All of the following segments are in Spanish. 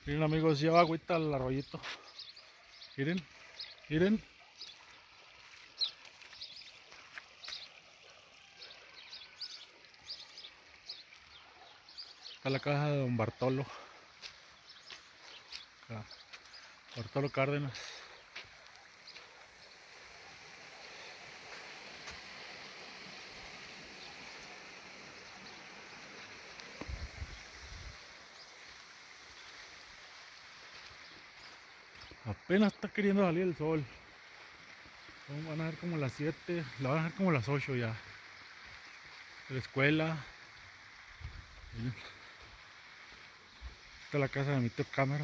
Miren amigos, lleva agüita al arroyito. Miren, miren. Está la casa de don Bartolo. Acá, Bartolo Cárdenas. Apenas está queriendo salir el sol. Van a ser como las 7, la van a ser como las 8 ya. De la escuela. Miren. Esta es la casa de mi tío Cámara.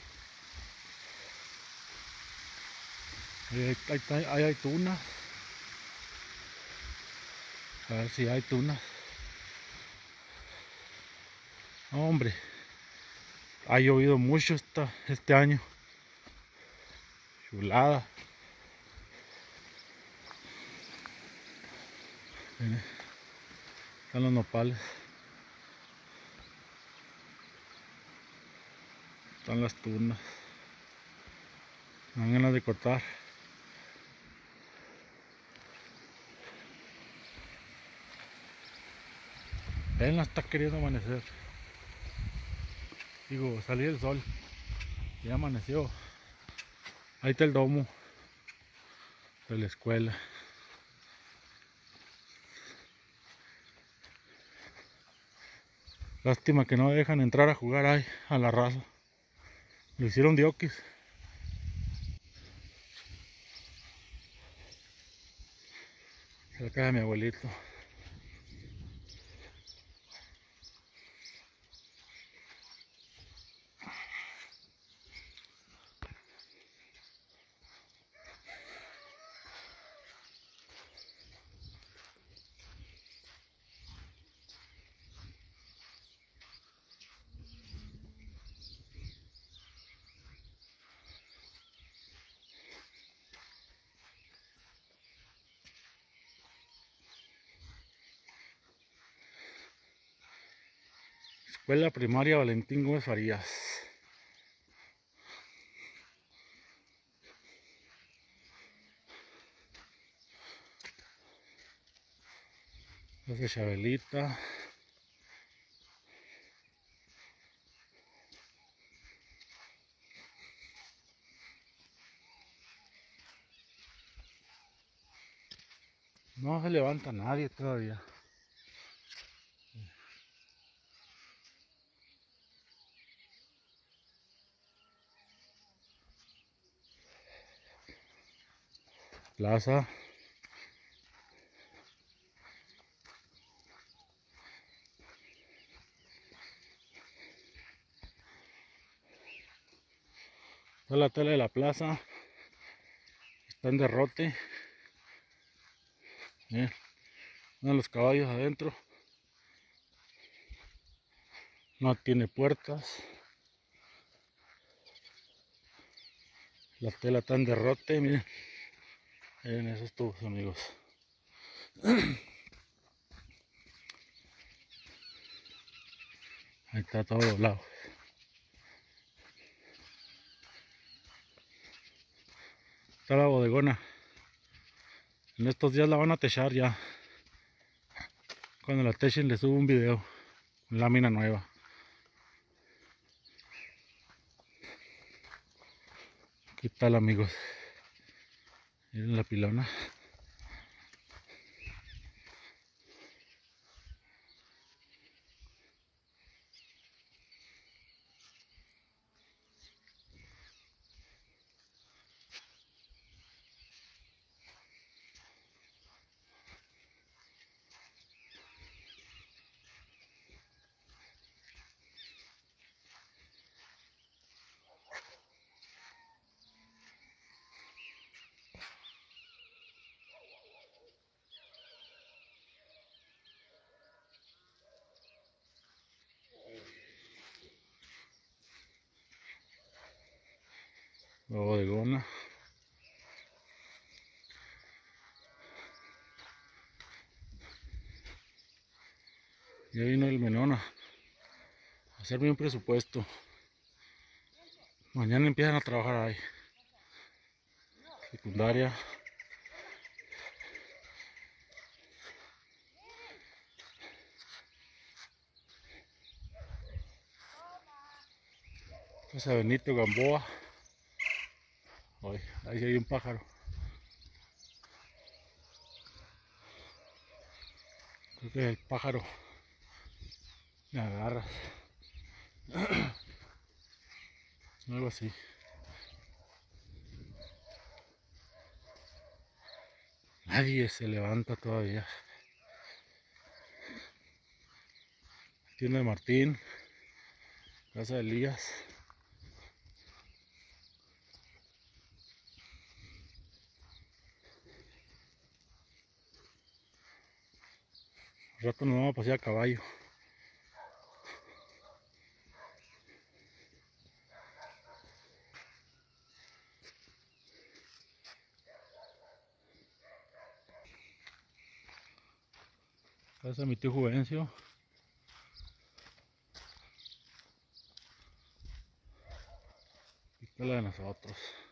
Ahí hay tunas. A ver si hay tunas. No, hombre, ha llovido mucho este año. Chulada. Miren, están los nopales. Están las tunas. Me dan ganas de cortar. Él no está queriendo amanecer. Digo, salir el sol. Ya amaneció. Ahí está el domo de la escuela. Lástima que no dejan entrar a jugar ahí a la raza. Lo hicieron dioquis. La casa de mi abuelito. Escuela Primaria Valentín Gómez Farías. Casa Chabelita. No se levanta nadie todavía. Plaza. Está la tela de la plaza. Está en derrote. Miren, uno de los caballos adentro. No tiene puertas. La tela está en derrote, miren. Miren esos tubos, amigos. Ahí está todo doblado. Está la bodegona. En estos días la van a techar ya. Cuando la techen les subo un video. Lámina nueva. ¿Qué tal, amigos? Miren la pilona. La bodegona. Ya vino el menón a hacerme un presupuesto. Mañana empiezan a trabajar ahí. Secundaria. Casa Benito Gamboa. Oye, ahí sí hay un pájaro. Creo que es el pájaro. Me agarras. Algo así. Nadie se levanta todavía. Tienda de Martín. Casa de Elías. Al rato nos vamos a pasear a caballo. Casa de mi tío Juvencio. Y esta es la de nosotros.